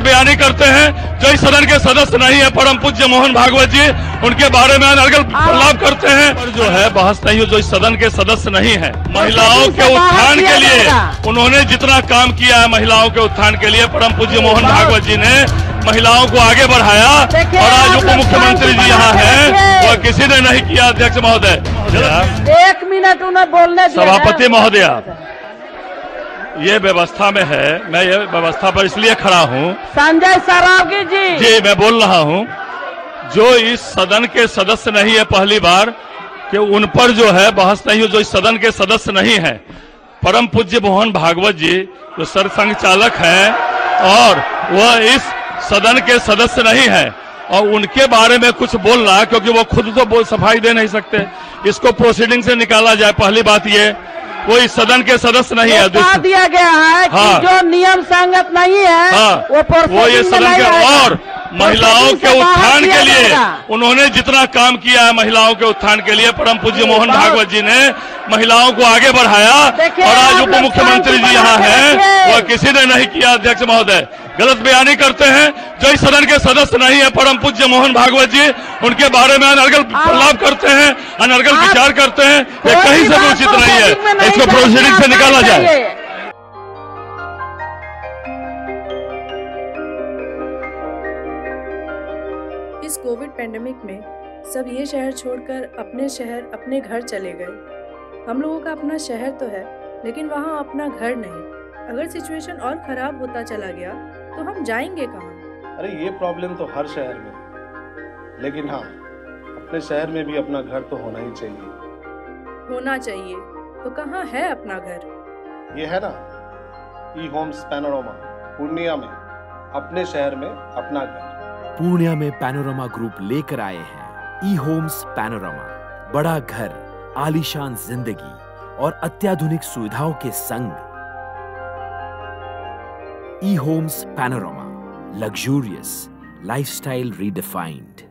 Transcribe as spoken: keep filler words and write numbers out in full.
बयानी करते हैं। जो इस सदन के सदस्य नहीं है परम पूज्य मोहन भागवत जी, उनके बारे में अनर्गल प्रलाप करते हैं। पर जो है बहस नहीं हो, जो इस सदन के सदस्य नहीं है, महिलाओं के उत्थान के लिए उन्होंने जितना काम किया है, महिलाओं के उत्थान के लिए परम पूज्य मोहन भागवत जी ने महिलाओं को आगे बढ़ाया। और आज उप मुख्यमंत्री जी यहाँ हैं, वह किसी ने नहीं किया। अध्यक्ष महोदय, एक मिनट उन्हें बोलने दिया। सभापति महोदय, ये व्यवस्था में है, मैं ये व्यवस्था पर इसलिए खड़ा हूँ। संजय सरावगी जी जी मैं बोल रहा हूँ, जो इस सदन के सदस्य नहीं है, पहली बार कि उन पर जो है बहस नहीं हो। जो इस सदन के सदस्य नहीं है, परम पूज्य मोहन भागवत जी जो सरसंघ चालक हैं और वह इस सदन के सदस्य नहीं है, और उनके बारे में कुछ बोल रहा है, क्योंकि वो खुद तो बोल सफाई दे नहीं सकते। इसको प्रोसीडिंग से निकाला जाए। पहली बात ये, कोई सदन के सदस्य नहीं है। कहा दिया गया है कि हाँ, जो नियम संगत नहीं है हाँ, वो, वो ये सदन के और महिलाओं के उत्थान के लिए उन्होंने जितना काम किया है, महिलाओं के उत्थान के लिए परम पूज्य मोहन भागवत जी ने महिलाओं को आगे बढ़ाया। और आज उप मुख्यमंत्री जी यहाँ हैं, वह किसी ने नहीं किया। अध्यक्ष महोदय, गलत बयानी करते हैं। जो इस सदन के सदस्य नहीं है परम पूज्य मोहन भागवत जी, उनके बारे में अनर्गल प्रलाप करते हैं, अनर्गल विचार करते हैं। ये कहीं से भी उचित नहीं है। इसको प्रोसीडिंग से निकाला जाए। इस कोविड पेंडेमिक में सब ये शहर छोड़कर अपने शहर अपने घर चले गए। हम लोगों का अपना शहर तो है, लेकिन वहाँ अपना घर नहीं। अगर सिचुएशन और खराब होता चला गया तो हम जाएंगे कहाँ? अरे ये प्रॉब्लम तो हर शहर में है, लेकिन हाँ, अपने शहर में भी अपना घर तो होना ही चाहिए। होना चाहिए तो कहाँ है अपना घर? ये है ना, ई होम्स पैनोरामा पूर्णिया में, अपने शहर में अपना घर। पूर्णिया में पैनोरामा ग्रुप लेकर आए हैं ई होम्स पैनोरामा। बड़ा घर, आलीशान जिंदगी और अत्याधुनिक सुविधाओं के संग। E Homes Panorama, luxurious lifestyle redefined.